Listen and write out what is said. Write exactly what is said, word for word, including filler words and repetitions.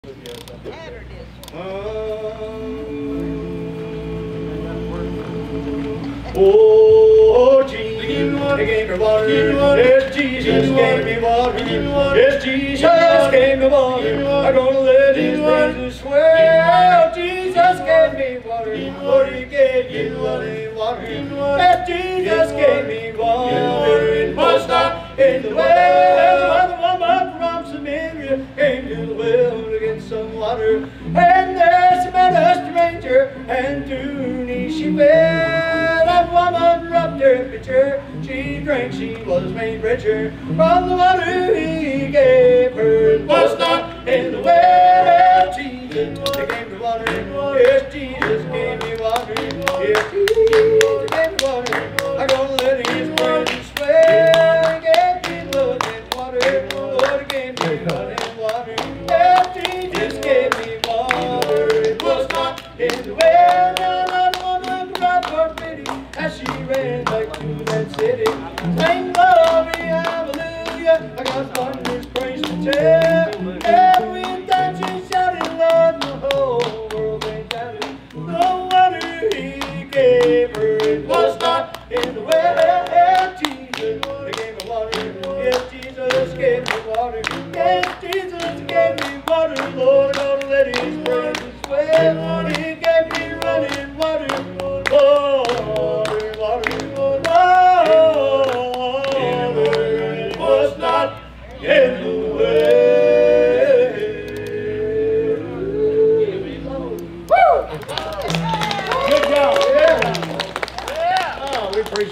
Oh, Jesus gave me water. Yes, Jesus gave me water. Yes, Jesus gave me water. I'm gonna let His praises swell. Jesus gave me water. Lord, He gave you water. Yes, Jesus gave me water. It was not in the well. The woman from Samaria came to the well to get some water. And there she met a stranger, and to her knees she fell. That woman rubbed her pitcher. She drank, she was made richer from the water He gave her. It was not in the well. Jesus gave me water. Yes, Jesus gave me water. Yes, Jesus gave me water. I'm gonna let His praises swell. He gave me blood and water. Lord, He gave me blood and water. Yes, Jesus gave me water. It was not in the well. Now that woman cried for pity as she ran back to that city. Sing glory, hallelujah. I got wondrous praise to tell.